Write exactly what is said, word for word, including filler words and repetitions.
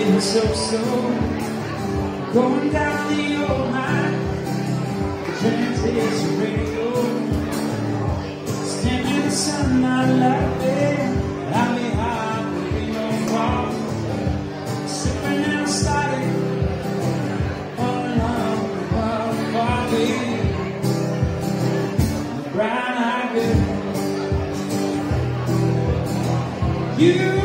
getting so-so, going down the old line, transition radio, stand in the sunlight like that, I'll be high, there'll be no problem, sipping and starting, all along the wild Bobby, the brown-eyed girl. You